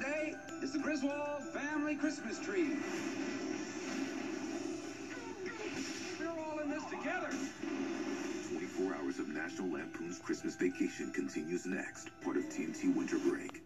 today is the Griswold family Christmas tree. We're all in this together. 24 hours of National Lampoon's Christmas Vacation continues next, part of TNT Winter Break.